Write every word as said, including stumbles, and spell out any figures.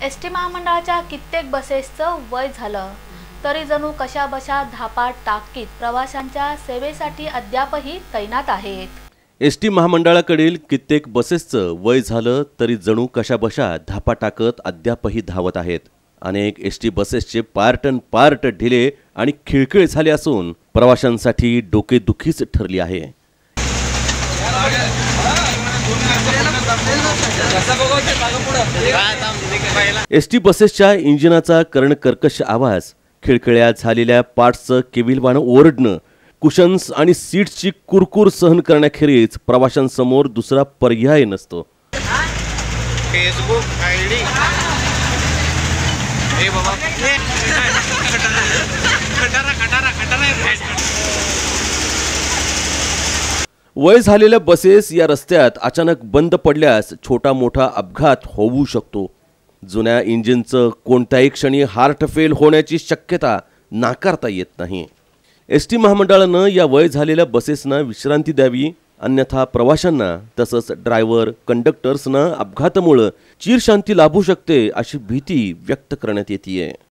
S T महामंडळाच्या कित्येक बसेसचं वय झालं तरी जणू कशा बशा धापा टाकीत प्रवाशांच्या सेवेसाठी अद्यापही तैनात आहेत। एस टी महामंडळाकडील कित्येक बसेसचं वय झालं तरी जणू कशा बशा धापा टाकत अद्यापही धावत आहेत। अनेक एस टी बसेसचे पार्ट अन पार्ट ढिले आणि खिळखिळ झाले असून प्रवाशांसाठी डोकेदुखीच ठरली आहे। एस टी बसेसच्या इंजिनाचा कर्णकर्कश आवाज, खिळखिळ्या झालेल्या पार्ट्सचं केविलवाणं ओरडणं, कुशन्स आणि सीट्सची कुरकुर सहन करण्याखेरीज प्रवाशांसमोर दुसरा पर्याय नसतो। फेसबुक आयडी ए बाबा खटारा खटारा खटारा वय झालेल्या बसेस या रस्त्यात अचानक बंद पडल्यास छोटा मोठा अपघात होऊ शकतो। जुन्या इंजिनचं कोणत्याही क्षणी हार्ट फेल होण्याची शक्यता नाकारता येत नाही। एस टी महामंडळानं या वय झालेल्या बसेसना विश्रांती द्यावी, अन्यथा प्रवाशांना तसंच ड्रायव्हर कंडक्टर्सना अपघातामुळे चिरशांती लाभू शकते अशी भीती व्यक्त करण्यात येते।